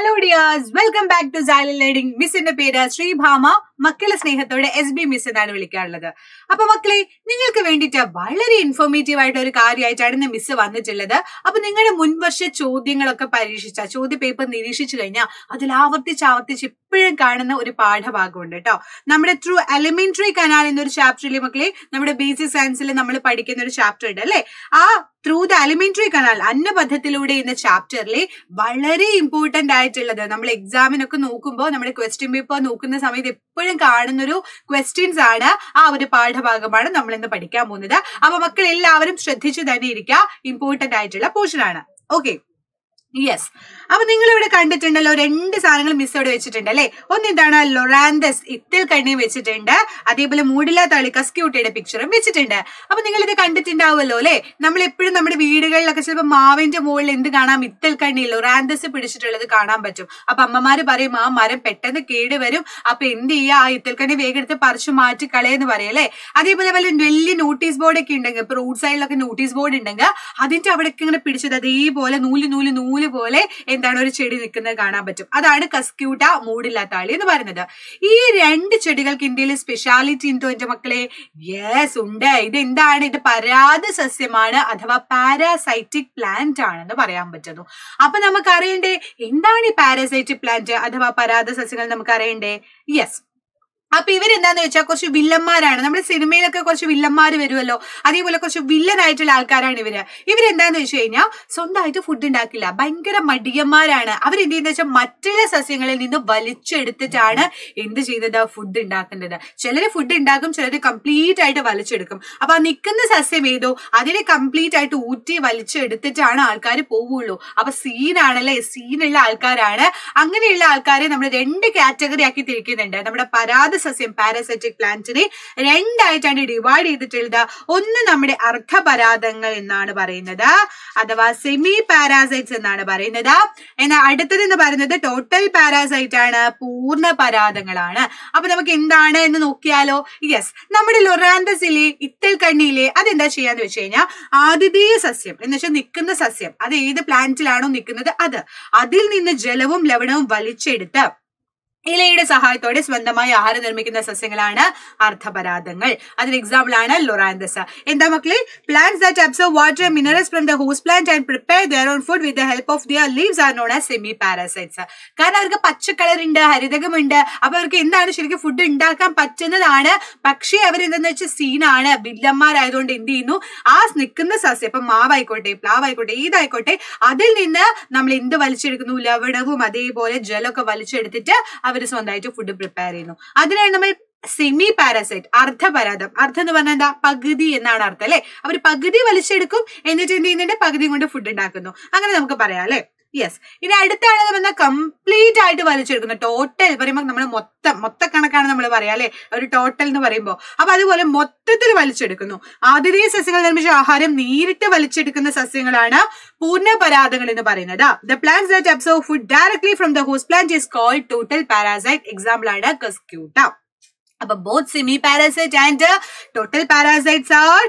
Hello dears, welcome back to Xylem Learning. Miss in the pera Sreebhama, മക്കളെ സ്നേഹത്തോടെ SB miss എന്നാണ് വിളിക്കാറുള്ളത്. അപ്പൊ മക്കളെ, നിങ്ങൾക്ക് വേണ്ടിയിട്ട് വളരെ ഇൻഫോർമേറ്റീവ് ആയിട്ട് ഒരു കാര്യമായിട്ടാണ് ഇന്ന് മിസ് വന്നിട്ടുള്ളത്. അപ്പൊ നിങ്ങളുടെ മുൻവർഷ ചോദ്യങ്ങളൊക്കെ പരീക്ഷിച്ച ചോദ്യ പേപ്പർ നിരീക്ഷിച്ചു കഴിഞ്ഞാൽ അതിൽ ആവർത്തിച്ച് ഇപ്പോഴും കാണുന്ന ഒരു പാഠഭാഗമുണ്ട് കേട്ടോ. നമ്മുടെ ത്രൂ എലിമെന്ററി കനാൽ എന്നൊരു ചാപ്റ്ററിലെ മക്കളെ നമ്മുടെ ബേസിക് സയൻസിൽ നമ്മൾ പഠിക്കുന്ന ഒരു ചാപ്റ്റർ ഉണ്ട് അല്ലെ. ആ ത്രൂ ദ എലിമെന്ററി കനാൽ അന്നപഥത്തിലൂടെ എന്ന ചാപ്റ്ററിലെ വളരെ ഇമ്പോർട്ടന്റ് ആയിട്ടുള്ളത് നമ്മൾ എക്സാമിനൊക്കെ നോക്കുമ്പോൾ നമ്മുടെ ക്വസ്റ്റ്യൻ പേപ്പർ നോക്കുന്ന സമയത്ത് എപ്പോഴും കാണുന്ന ഒരു ക്വസ്റ്റ്യൻസ് ആണ്. ആ ഒരു പാഠഭാഗമാണ് നമ്മൾ ഇന്ന് പഠിക്കാൻ പോകുന്നത്. അപ്പൊ മക്കൾ എല്ലാവരും ശ്രദ്ധിച്ചു തന്നെ ഇരിക്കുക, ഇമ്പോർട്ടന്റ് ആയിട്ടുള്ള പോർഷൻ ആണ്. Okay, yes. അപ്പൊ നിങ്ങൾ ഇവിടെ കണ്ടിട്ടുണ്ടല്ലോ, രണ്ട് സാധനങ്ങൾ മിസ് ഇവിടെ വെച്ചിട്ടുണ്ട് അല്ലെ. ഒന്ന് എന്താണ്, ലൊറാന്തസ് ഇത്തിൽ കണ്ണിയും വെച്ചിട്ടുണ്ട്, അതേപോലെ മൂടില തളി കസ്ക്യൂട്ടിയുടെ പിക്ചറും വെച്ചിട്ടുണ്ട്. അപ്പൊ നിങ്ങൾ ഇത് കണ്ടിട്ടുണ്ടാവുമല്ലോ അല്ലെ. നമ്മൾ എപ്പോഴും നമ്മുടെ വീടുകളിലൊക്കെ ചിലപ്പോൾ മാവിന്റെ മുകളിൽ എന്ത് കാണാം, ഇത്തിൽ കണ്ണി ലൊറാന്തസ് പിടിച്ചിട്ടുള്ളത് കാണാൻ പറ്റും. അപ്പൊ അമ്മമാര് പറയും ആ മരം പെട്ടെന്ന് കേടുവരും, അപ്പൊ എന്ത് ചെയ്യുക, ആ ഇത്തിൽ കണ്ണി വേഗം എടുത്ത് പറിച്ചു മാറ്റി കളയെന്ന് പറയും അല്ലെ. അതേപോലെ വലിയ നോട്ടീസ് ബോർഡ് ഒക്കെ ഉണ്ടെങ്കിൽ, ഇപ്പൊ റോഡ് സൈഡിലൊക്കെ നോട്ടീസ് ബോർഡ് ഉണ്ടെങ്കിൽ അതിന്റെ അവിടെയൊക്കെ ഇങ്ങനെ പിടിച്ചത് അതേപോലെ നൂല് പോലെ എന്താണ് ഒരു ചെടി നിൽക്കുന്നത് കാണാൻ പറ്റും. അതാണ് കസ്ക്യൂട്ട മൂടില്ലാത്താളി എന്ന് പറയുന്നത്. ഈ രണ്ട് ചെടികൾക്ക് ഇന്ത്യയിൽ സ്പെഷ്യാലിറ്റി ഉണ്ടോ എന്റെ മക്കളെ? യെസ് ഉണ്ട്. ഇത് എന്താണ്? ഇത് പരാത സസ്യമാണ് അഥവാ പാരാസൈറ്റിക് പ്ലാന്റ് ആണെന്ന് പറയാൻ പറ്റുന്നു. അപ്പൊ നമുക്ക് അറിയണ്ടേ എന്താണ് ഈ പാരാസൈറ്റിക് പ്ലാന്റ് അഥവാ പരാത സസ്യങ്ങൾ നമുക്ക് അറിയണ്ടേ? യെസ്. അപ്പൊ ഇവരെന്താന്ന് വെച്ചാൽ കുറച്ച് വില്ലന്മാരാണ്. നമ്മുടെ സിനിമയിലൊക്കെ കുറച്ച് വില്ലന്മാര് വരുമല്ലോ, അതേപോലെ കുറച്ച് വില്ലനായിട്ടുള്ള ആൾക്കാരാണ് ഇവരെന്താന്ന് വെച്ച് കഴിഞ്ഞാൽ സ്വന്തമായിട്ട് ഫുഡ് ഉണ്ടാക്കില്ല, ഭയങ്കര മടിയന്മാരാണ്. അവരെന്ത് ചെയ്യുന്ന വെച്ചാൽ മറ്റുള്ള സസ്യങ്ങളിൽ നിന്ന് വലിച്ചെടുത്തിട്ടാണ് എന്ത് ചെയ്യുന്നത്, ഫുഡ് ഉണ്ടാക്കുന്നത്. ചിലര് ഫുഡ് ഉണ്ടാക്കും, ചിലര് കംപ്ലീറ്റ് ആയിട്ട് വലിച്ചെടുക്കും. അപ്പൊ ആ നിൽക്കുന്ന സസ്യം ഏതോ അതിനെ കംപ്ലീറ്റ് ആയിട്ട് ഊറ്റി വലിച്ചെടുത്തിട്ടാണ് ആൾക്കാർ പോവുള്ളൂ. അപ്പൊ സീനാണല്ലേ, സീനുള്ള ആൾക്കാരാണ്. അങ്ങനെയുള്ള ആൾക്കാരെ നമ്മൾ രണ്ട് കാറ്റഗറി ആക്കി തിരിക്കുന്നുണ്ട്. നമ്മുടെ പരാത സസ്യം പാരാസൈറ്റിക് പ്ലാന്റിനെ രണ്ടായിട്ടാണ് ഡിവൈഡ് ചെയ്തിട്ടുള്ളത്. ഒന്ന് നമ്മുടെ അർദ്ധപരാതങ്ങൾ എന്നാണ് പറയുന്നത്, അഥവാ സെമി പാരാസൈറ്റ്സ് എന്നാണ് പറയുന്നത്. എന്നാൽ അടുത്തത് എന്ന് പറയുന്നത് ടോട്ടൽ പാരാസൈറ്റ് ആണ്, പൂർണ്ണ പരാതങ്ങളാണ്. അപ്പൊ നമുക്ക് എന്താണ് എന്ന് നോക്കിയാലോ. യെസ്, നമ്മുടെ ലൊറാന്തസിലെ ഇത്തൽ കണ്ണിയിലെ അതെന്താ ചെയ്യാന്ന് വെച്ച് കഴിഞ്ഞാൽ ആതിഥേയ സസ്യം എന്ന് വെച്ചാൽ നിൽക്കുന്ന സസ്യം, അത് ഏത് പ്ലാന്റിലാണോ നിൽക്കുന്നത് അതിൽ നിന്ന് ജലവും ലവണവും വലിച്ചെടുത്ത് ഇലയുടെ സഹായത്തോടെ സ്വന്തമായി ആഹാരം നിർമ്മിക്കുന്ന സസ്യങ്ങളാണ് അർദ്ധപരാതങ്ങൾ. അതിന് എക്സാമ്പിൾ ആണ് ലൊറാന്തസ്. എന്താ മക്കളെ? Plants that absorb water and minerals from the host plant and prepare their own food with the help of their leaves are known as semi parasites. കാരണം അവർക്ക് പച്ച കളറുണ്ട്, ഹരിതകമുണ്ട്. അപ്പൊ അവർക്ക് എന്താണ് ശരിക്കും ഫുഡ് ഉണ്ടാക്കാൻ പറ്റുന്നതാണ്. പക്ഷേ അവരെന്താന്ന് വെച്ചാൽ സീനാണ്, വില്ലന്മാരായതുകൊണ്ട് എന്ത് ചെയ്യുന്നു, ആ നിൽക്കുന്ന സസ്യം, ഇപ്പൊ മാവായിക്കോട്ടെ പ്ലാവായിക്കോട്ടെ ഏതായിക്കോട്ടെ, അതിൽ നിന്ന് നമ്മൾ എന്ത് വലിച്ചെടുക്കുന്നു, ലവണവും അതേപോലെ ജലമൊക്കെ വലിച്ചെടുത്തിട്ട് അവർ സ്വന്തമായിട്ട് ഫുഡ് പ്രിപ്പയർ ചെയ്യുന്നു. അതിനാണ് നമ്മൾ സെമി പാരാസൈറ്റ്, അർദ്ധപരാതം. അർദ്ധം എന്ന് പറഞ്ഞാൽ എന്താ, പകുതി എന്നാണ് അർത്ഥം അല്ലെ. അവർ പകുതി വലിച്ചെടുക്കും, എന്നിട്ട് എന്ത് ചെയ്യുന്നുണ്ട്, പകുതി കൊണ്ട് ഫുഡ് ഉണ്ടാക്കുന്നു. അങ്ങനെ നമുക്ക് പറയാം അല്ലെ. യെസ്. ഇനി അടുത്ത ആളെന്ന് പറഞ്ഞാൽ കംപ്ലീറ്റ് ആയിട്ട് വലിച്ചെടുക്കുന്നു. ടോട്ടൽ പറയുമ്പോൾ നമ്മൾ മൊത്ത കണക്കാണ് നമ്മൾ പറയാം അല്ലെ, ഒരു ടോട്ടൽ എന്ന് പറയുമ്പോൾ. അപ്പൊ അതുപോലെ മൊത്തത്തിൽ വലിച്ചെടുക്കുന്നു. ആതിഥേയ സസ്യങ്ങൾ നിർമ്മിച്ച ആഹാരം നേരിട്ട് വലിച്ചെടുക്കുന്ന സസ്യങ്ങളാണ് പൂർണ്ണ പരാതങ്ങൾ എന്ന് പറയുന്നത്. The plants that absorb food directly from the host plant is called total parasite. Example ആണ് കസ്ക്യൂട്ട. അപ്പൊ both semi parasite and total parasites are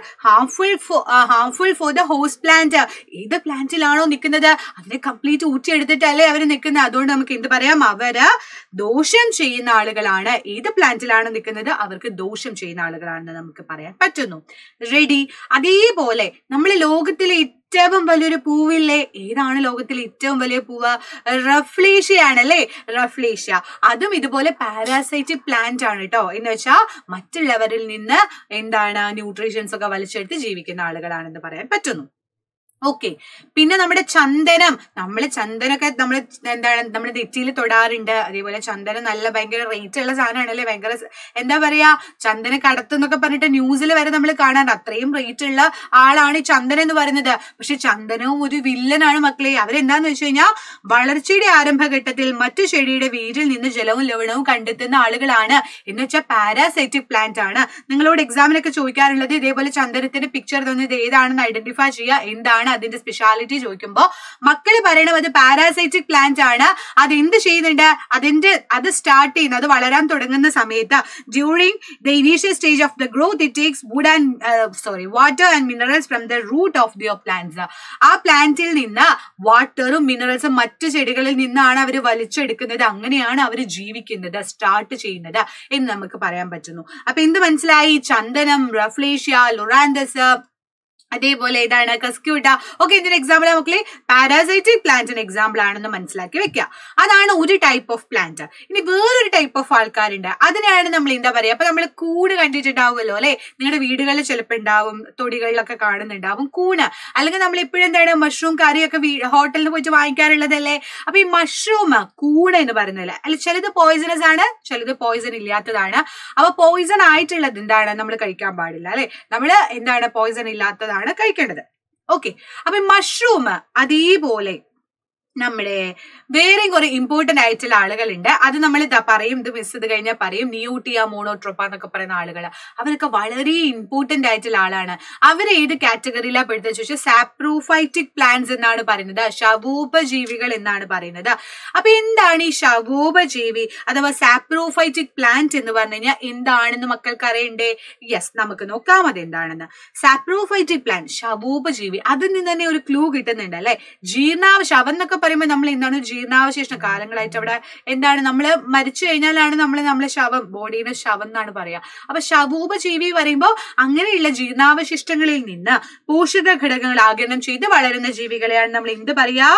harmful for the host plant. ഏത് പ്ലാന്റിലാണോ നിൽക്കുന്നത് അതിനെ കംപ്ലീറ്റ് ഊറ്റിയെടുത്തിട്ടല്ലേ അവർ നിൽക്കുന്നത്. അതുകൊണ്ട് നമുക്ക് എന്ത് പറയാം, അവര് ദോഷം ചെയ്യുന്ന ആളുകളാണ്. ഏത് പ്ലാന്റിലാണോ നിൽക്കുന്നത് അവർക്ക് ദോഷം ചെയ്യുന്ന ആളുകളാണെന്ന് നമുക്ക് പറയാൻ പറ്റുന്നു. റെഡി. അതേപോലെ നമ്മൾ ലോകത്തിലെ ഏറ്റവും വലിയൊരു പൂവില്ലേ, ഏതാണ് ലോകത്തിലെ ഏറ്റവും വലിയ പൂവ്? റഫ്ലേഷ്യ ആണല്ലേ, റഫ്ലേഷ്യ. അതും ഇതുപോലെ പാരാസൈറ്റിക് പ്ലാന്റ് ആണ് കേട്ടോ. എന്ന് വെച്ചാൽ മറ്റുള്ളവരിൽ നിന്ന് എന്താണ് ന്യൂട്രീഷ്യൻസ് ഒക്കെ വലിച്ചെടുത്ത് ജീവിക്കുന്ന ആളുകളാണെന്ന് പറയാൻ പറ്റുന്നു. ഓക്കെ. പിന്നെ നമ്മുടെ ചന്ദനം, ചന്ദനൊക്കെ എന്താണ് നമ്മുടെ നെറ്റിയിൽ തൊടാറുണ്ട്. അതേപോലെ ചന്ദനം നല്ല ഭയങ്കര റേറ്റ് ഉള്ള സാധനമാണല്ലേ, ഭയങ്കര എന്താ പറയാ, ചന്ദന കടത്തെന്നൊക്കെ പറഞ്ഞിട്ട് ന്യൂസിൽ വരെ നമ്മൾ കാണാറുണ്ട്. അത്രയും റേറ്റ് ഉള്ള ആളാണ് ഈ ചന്ദനം എന്ന് പറയുന്നത്. പക്ഷെ ചന്ദനവും ഒരു വില്ലനാണ് മക്കളെ. അവരെന്താന്ന് വെച്ച് കഴിഞ്ഞാൽ വളർച്ചയുടെ ആരംഭഘട്ടത്തിൽ മറ്റു ചെടിയുടെ വേരിൽ നിന്ന് ജലവും ലവണവും കണ്ടെത്തുന്ന ആളുകളാണ്. എന്ന് വെച്ചാൽ പാരാസൈറ്റിക് പ്ലാന്റ് ആണ്. നിങ്ങളോട് എക്സാമിനൊക്കെ ചോദിക്കാറുള്ളത് ഇതേപോലെ ചന്ദനത്തിന്റെ പിക്ചർ തന്നത് ഏതാണെന്ന് ഐഡന്റിഫൈ ചെയ്യുക, എന്താണ് എന്താണ് അതിന്റെ സ്പെഷ്യാലിറ്റി ചോദിക്കുമ്പോൾ മക്കള് പറയണം അത് പാരാസൈറ്റിക് പ്ലാന്റ് ആണ്. അത് എന്ത് ചെയ്യുന്നുണ്ട്, അത് സ്റ്റാർട്ട് ചെയ്യുന്നത്, അത് വളരാൻ തുടങ്ങുന്ന സമയത്ത് during the initial stage of the growth it takes water and minerals from the root of their plants. ആ പ്ലാന്റിൽ നിന്ന് വാട്ടറും മിനറൽസും മറ്റു ചെടികളിൽ നിന്നാണ് അവർ വലിച്ചെടുക്കുന്നത്. അങ്ങനെയാണ് അവർ ജീവിക്കുന്നത്, സ്റ്റാർട്ട് ചെയ്യുന്നത് എന്ന് നമുക്ക് പറയാൻ പറ്റുന്നു. അപ്പൊ എന്ത് മനസ്സിലായി? ചന്ദനം, റഫ്ലേഷ്യ, ലൊറാന്തസ്, അതേപോലെ ഇതാണ് കസ്ക്യൂട്ട ഒക്കെ ഇതിന്റെ എക്സാമ്പിൾ മക്കളെ പാരാസൈറ്റിക് പ്ലാന്റിന് എക്സാമ്പിൾ ആണെന്ന് മനസ്സിലാക്കി വെക്കുക. അതാണ് ഒരു ടൈപ്പ് ഓഫ് പ്ലാന്റ്. ഇനി വേറൊരു ടൈപ്പ് ഓഫ് ആൾക്കാരുണ്ട്, അതിനെയാണ് നമ്മൾ എന്താ പറയാ, അപ്പൊ നമ്മൾ കൂണ് കണ്ടിട്ടുണ്ടാവുമല്ലോ അല്ലെ, നിങ്ങളുടെ വീടുകളിൽ ചിലപ്പോൾ ഉണ്ടാവും, തൊടികളിലൊക്കെ കാണുന്നുണ്ടാവും കൂണ്. അല്ലെങ്കിൽ നമ്മൾ ഇപ്പോഴും എന്താണ് മഷ്റൂം കറിയൊക്കെ ഹോട്ടലിൽ പോയിട്ട് വാങ്ങിക്കാറുള്ളതല്ലേ. അപ്പൊ ഈ മഷ്റൂം കൂണ് എന്ന് പറയുന്നില്ല, അല്ല ചിലത് പോയിസണസ് ആണ്, ചിലത് പോയിസൺ ഇല്ലാത്തതാണ്. അപ്പൊ പോയിസൺ ആയിട്ടുള്ളത് എന്താണ് നമ്മൾ കഴിക്കാൻ പാടില്ല അല്ലെ, നമ്മള് എന്താണ് പോയിസൺ ഇല്ലാത്തതാണ് കഴിക്കേണ്ടത്. ഓക്കെ, അപ്പൊ മഷ്റൂം അതേപോലെ നമ്മുടെ വേറെ കുറെ ഇമ്പോർട്ടന്റ് ആയിട്ടുള്ള ആളുകളുണ്ട്. അത് നമ്മൾ പറയും, ഇത് മിസ് ചെയ്ത് കഴിഞ്ഞാൽ പറയും, നിയോട്ടിയ, മോണോട്രോപ്പ എന്നൊക്കെ പറയുന്ന ആളുകൾ. അവരൊക്കെ വളരെ ഇമ്പോർട്ടന്റ് ആയിട്ടുള്ള ആളാണ്. അവർ ഏത് കാറ്റഗറിയിലാണ് പെടുത്തുക ചോദിച്ചാൽ സാപ്രോഫൈറ്റിക് പ്ലാന്റ്സ് എന്നാണ് പറയുന്നത്, ശവോപജീവികൾ എന്നാണ് പറയുന്നത്. അപ്പൊ എന്താണ് ഈ ശവോപജീവി അഥവാ സാപ്രോഫൈറ്റിക് പ്ലാന്റ് എന്ന് പറഞ്ഞു കഴിഞ്ഞാൽ എന്താണെന്ന് മക്കൾക്ക് അറിയണ്ടേ? യെസ്, നമുക്ക് നോക്കാം അതെന്താണെന്ന്. സാപ്രോഫൈറ്റിക് പ്ലാന്റ്, ശവോപജീവി, അതിൽ നിന്ന് തന്നെ ഒരു ക്ലൂ കിട്ടുന്നുണ്ട് അല്ലെ. ശവം എന്നൊക്കെ പറയുമ്പോൾ നമ്മൾ എന്താണ് ജീർണാവശേഷം, കാലങ്ങളായിട്ട് അവിടെ എന്താണ് നമ്മൾ മരിച്ചു കഴിഞ്ഞാലാണ് നമ്മളെ ശവം, ബോഡിയുടെ ശവം എന്നാണ് പറയാ. അപ്പൊ ശവോപജീവി പറയുമ്പോൾ അങ്ങനെയുള്ള ജീർണാവശിഷ്ടങ്ങളിൽ നിന്ന് പോഷക ഘടകങ്ങൾ ആഗിരണം ചെയ്ത് വളരുന്ന ജീവികളെയാണ് നമ്മൾ എന്ത് പറയാ,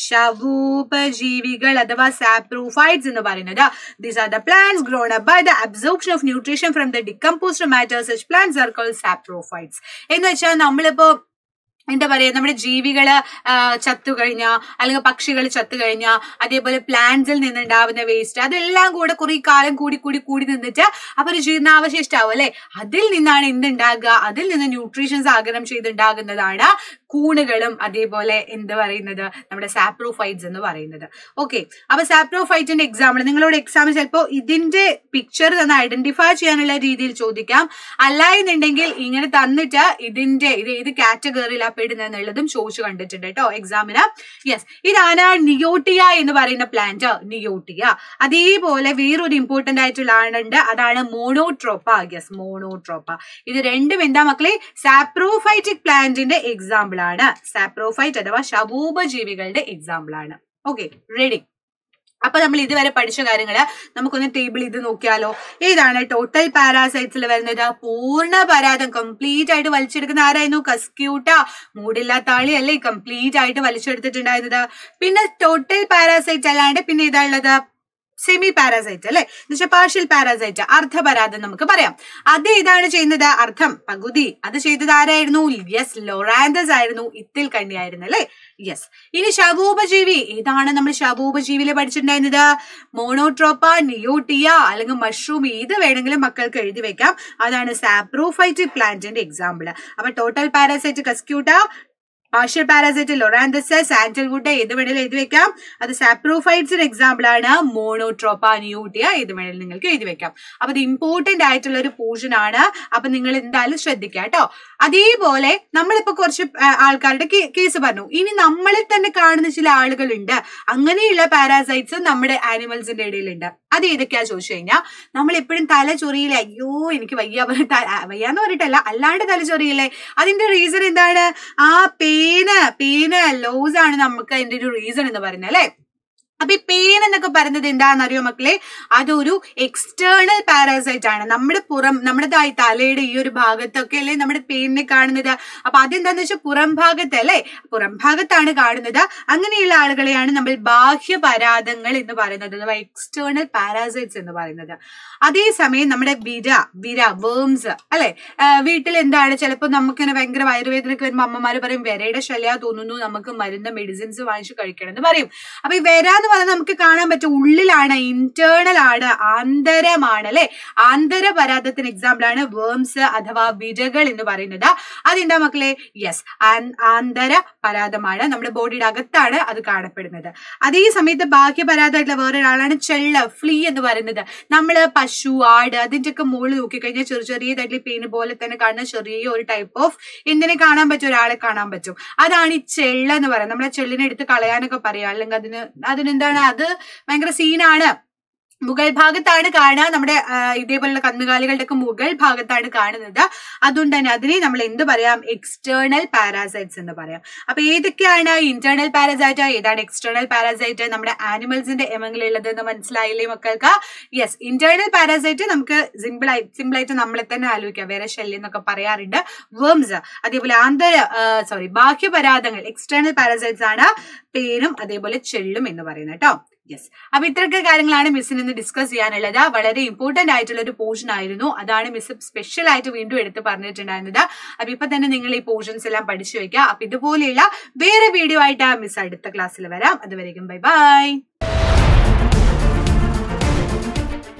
ശവോപജീവികൾ അഥവാ സാപ്രോഫൈറ്റ്സ് എന്ന് പറയുന്നത്. These are the plants grown up by the absorption of nutrition from the decomposed matter. Such plants are called saprophytes. എന്ന് വെച്ചാൽ നമ്മളിപ്പോ എന്താ പറയാ, നമ്മുടെ ജീവികള് ചത്തുകഴിഞ്ഞാൽ അല്ലെങ്കിൽ പക്ഷികൾ ചത്തുകഴിഞ്ഞാൽ അതേപോലെ പ്ലാന്റ്സിൽ നിന്നുണ്ടാവുന്ന വേസ്റ്റ് അതെല്ലാം കൂടെ കുറെ കാലം കൂടി നിന്നിട്ട് അപ്പൊ ഒരു ജീർണാവശിഷ്ടാവും അല്ലെ. അതിൽ നിന്നാണ് എന്തുണ്ടാകുക, അതിൽ നിന്ന് ന്യൂട്രീഷൻസ് ആഗിരണം ചെയ്തുണ്ടാകുന്നതാണ് കൂണുകളും അതേപോലെ എന്ത് പറയുന്നത് നമ്മുടെ സാപ്രോഫൈറ്റ്സ് എന്ന് പറയുന്നത്. ഓക്കെ, അപ്പൊ സാപ്രോഫൈറ്റിന്റെ എക്സാമ്പിൾ നിങ്ങളോട് എക്സാമിൽ ചിലപ്പോ ഇതിന്റെ പിക്ചർ തന്നെ ഐഡന്റിഫൈ ചെയ്യാനുള്ള രീതിയിൽ ചോദിക്കാം. അല്ല എന്നുണ്ടെങ്കിൽ ഇങ്ങനെ തന്നിട്ട് ഇത് ഏത് കാറ്റഗറിയിലാണ് പെടുന്നുള്ളതും ചോദിച്ചു കണ്ടിട്ടുണ്ട് കേട്ടോ എക്സാമിന്. യെസ്, ഇതാണ് നിയോട്ടിയ എന്ന് പറയുന്ന പ്ലാന്റ്, നിയോട്ടിയ. അതേപോലെ വേറൊരു ഇമ്പോർട്ടന്റ് ആയിട്ടുള്ള ആളുണ്ട്, അതാണ് മോണോട്രോപ്പ. Yes, Monotropa. ഇത് രണ്ടും എന്താ മക്കളെ, സാപ്രോഫൈറ്റിക് പ്ലാന്റിന്റെ എക്സാമ്പിൾ ആണ്. സാപ്രോഫൈറ്റ് അഥവാ ശവോപജീവികളുടെ എക്സാമ്പിൾ ആണ്. Okay, ready. അപ്പൊ നമ്മൾ ഇതുവരെ പഠിച്ച കാര്യങ്ങള് നമുക്കൊന്ന് ടേബിൾ ഇത് നോക്കിയാലോ. ഏതാണ് ടോട്ടൽ പാരാസൈറ്റ്സിൽ വരുന്നത്? പൂർണ്ണ പരാതം, കംപ്ലീറ്റ് ആയിട്ട് വലിച്ചെടുക്കുന്ന ആരായിരുന്നു? കസ്ക്യൂട്ട, മൂടില്ലാത്ത ആളി അല്ലേ കംപ്ലീറ്റ് ആയിട്ട് വലിച്ചെടുത്തിട്ടുണ്ടായിരുന്നത്. പിന്നെ ടോട്ടൽ പാരാസൈറ്റ് അല്ലാണ്ട് പിന്നെ ഇതാ ഉള്ളത് സെമി പാരാസൈറ്റ് അല്ലെ, എന്നുവെച്ചാൽ പാർഷ്യൽ പാരാസൈറ്റ്, അർദ്ധപരാതം നമുക്ക് പറയാം. അത് ഏതാണ് ചെയ്യുന്നത്? അർദ്ധം, പകുതി. അത് ചെയ്തത് ആരായിരുന്നു? യെസ്, ലൊറാന്തസ് ആയിരുന്നു, ഇത്തിൽ കണ്ണിയായിരുന്നു അല്ലെ. യെസ്, ഇനി ശവോപജീവി ഏതാണ് നമ്മൾ ശവോപജീവിയിൽ പഠിച്ചിട്ടുണ്ടായിരുന്നത്? മോണോട്രോപ്പ, നിയോട്ടിയ അല്ലെങ്കിൽ മഷ്റൂം, ഏത് വേണമെങ്കിലും മക്കൾക്ക് എഴുതി വെക്കാം. അതാണ് സാപ്രോഫൈറ്റിക് പ്ലാന്റിന്റെ എക്സാമ്പിൾ. അപ്പൊ total parasite Cuscuta, partial parasite Loranthus, sandalwood, ഏത് വേണേലും എഴുതി വെക്കാം. അത് സാപ്രോഫൈറ്റ്സിന് എക്സാമ്പിൾ ആണ്. മോണോട്രോപ്പ, നിയോട്ടിയ, ഏത് വേണേലും നിങ്ങൾക്ക് എഴുതി വെക്കാം. അപ്പൊ ഇത് ഇമ്പോർട്ടന്റ് ആയിട്ടുള്ള ഒരു പോർഷൻ ആണ്. അപ്പൊ നിങ്ങൾ എന്തായാലും ശ്രദ്ധിക്കുക കേട്ടോ. അതേപോലെ നമ്മളിപ്പോ കുറച്ച് ആൾക്കാരുടെ കേസ് പറഞ്ഞു. ഇനി നമ്മളിൽ തന്നെ കാണുന്ന ചില ആളുകളുണ്ട്, അങ്ങനെയുള്ള പാരാസൈറ്റ്സ് നമ്മുടെ ആനിമൽസിന്റെ ഇടയിലുണ്ട്. അത് ഏതൊക്കെയാ ചോദിച്ചു കഴിഞ്ഞാൽ, നമ്മൾ എപ്പോഴും തല ചൊറിയില്ലേ, അയ്യോ എനിക്ക് വയ്യാന്ന് പറഞ്ഞിട്ടല്ല, അല്ലാണ്ട് തല ചൊറിയില്ലേ. അതിന്റെ റീസൺ എന്താണ്? ആ പെയിന് ലോസ് ആണ് നമുക്ക് അതിന്റെ ഒരു റീസൺ എന്ന് പറയുന്നത് അല്ലെ. അപ്പൊ ഈ പെയിൻ എന്നൊക്കെ പറയുന്നത് എന്താണെന്നറിയോ മക്കളെ? അതൊരു എക്സ്റ്റേണൽ പാരാസൈറ്റ് ആണ്. നമ്മുടെ തലയുടെ ഈ ഒരു ഭാഗത്തൊക്കെ അല്ലേ നമ്മുടെ പെയിനെ കാണുന്നത്. അപ്പൊ അതെന്താന്ന് വെച്ചാൽ പുറം ഭാഗത്ത് അല്ലെ, പുറം ഭാഗത്താണ് കാണുന്നത്. അങ്ങനെയുള്ള ആളുകളെയാണ് നമ്മൾ ബാഹ്യപരാതങ്ങൾ എന്ന് പറയുന്നത്, അഥവാ എക്സ്റ്റേണൽ പാരാസൈറ്റ്സ് എന്ന് പറയുന്നത്. അതേസമയം നമ്മുടെ വിര വേംസ് അല്ലെ, വീട്ടിൽ എന്താണ് ചിലപ്പോൾ നമുക്കിങ്ങനെ ഭയങ്കര വയറുവേദനയ്ക്ക് വരുമ്പോൾ അമ്മമാര് പറയും വിരയുടെ ശല്യ തോന്നുന്നു, നമുക്ക് മരുന്ന് മെഡിസിൻസ് വാങ്ങിച്ചു കഴിക്കണം എന്ന് പറയും. അപ്പൊ ഈ വിര പറയുന്നത് നമുക്ക് കാണാൻ പറ്റും ഉള്ളിലാണ്, ഇന്റേണൽ ആണ്, ആന്തരമാണ് അല്ലെ. ആന്തര പരാതത്തിന് എക്സാമ്പിൾ ആണ് വേംസ് അഥവാ വിരകൾ എന്ന് പറയുന്നത്. അതെന്താ മക്കളെ? യെസ്, ആന്തര പരാതമാണ്, നമ്മുടെ ബോഡിയുടെ അകത്താണ് അത് കാണപ്പെടുന്നത്. അതേ സമയത്ത് ബാഹ്യപരാതമായിട്ടുള്ള വേറൊരാളാണ് ചെള്ള, ഫ്ലീ എന്ന് പറയുന്നത്. നമ്മള് പശു, ആട് അതിന്റെ ഒക്കെ മുകളിൽ നോക്കിക്കഴിഞ്ഞാൽ ചെറിയതായിട്ടുള്ള പെയിന് പോലെ തന്നെ കാണുന്ന ചെറിയ ഒരു ടൈപ്പ് ഓഫ് എന്തിനെ കാണാൻ പറ്റും? ഒരാളെ കാണാൻ പറ്റും. അതാണ് ഈ ചെള്ള എന്ന് പറയുന്നത്. നമ്മളെ ചെള്ളിനെ എടുത്ത് കളയാനൊക്കെ പറയാം, അല്ലെങ്കിൽ അതിനെന്താണ്, അത് ഭയങ്കര സീനാണ്. മുകൾ ഭാഗത്താണ് കാണുക, നമ്മുടെ ഇതേപോലുള്ള കന്നുകാലികളുടെ ഒക്കെ മുകൾ ഭാഗത്താണ് കാണുന്നത്. അതുകൊണ്ട് തന്നെ അതിനെ നമ്മൾ എന്ത് പറയാം? എക്സ്റ്റേണൽ പാരാസൈറ്റ്സ് എന്ന് പറയാം. അപ്പൊ ഏതൊക്കെയാണ് ഇന്റേണൽ പാരാസൈറ്റ്, ഏതാണ് എക്സ്റ്റേണൽ പാരാസൈറ്റ്? നമ്മുടെ ആനിമൽസിന്റെ എമങ്ങിലുള്ളത് എന്ന് മനസ്സിലായില്ലേ മക്കൾക്ക്? യെസ്, ഇന്റേണൽ പാരാസൈറ്റ് നമുക്ക് സിമ്പിൾ ആയിട്ട് നമ്മളെ തന്നെ ആലോചിക്കാം. വേറെ ശല്യം എന്നൊക്കെ പറയാറുണ്ട്. വേംസ്, അതേപോലെ ബാഹ്യപരാതങ്ങൾ എക്സ്റ്റേണൽ പാരാസൈറ്റ്സ് ആണ് പേനും അതേപോലെ ചെള്ളും എന്ന് പറയുന്നത് കേട്ടോ. യെസ്, അപ്പൊ ഇത്രയൊക്കെ കാര്യങ്ങളാണ് മിസ്സിന് ഇന്ന് ഡിസ്കസ് ചെയ്യാനുള്ളത്. വളരെ ഇമ്പോർട്ടന്റ് ആയിട്ടുള്ള ഒരു പോർഷൻ ആയിരുന്നു. അതാണ് മിസ് സ്പെഷ്യൽ ആയിട്ട് വീണ്ടും എടുത്ത് പറഞ്ഞിട്ടുണ്ടായിരുന്നത്. അപ്പൊ ഇപ്പൊ തന്നെ നിങ്ങൾ ഈ പോർഷൻസ് എല്ലാം പഠിച്ചു വെക്കുക. അപ്പൊ ഇതുപോലെയുള്ള വേറെ വീഡിയോ ആയിട്ട് മിസ് അടുത്ത ക്ലാസ്സിൽ വരാം. അതുവരെയും ബൈ ബൈ.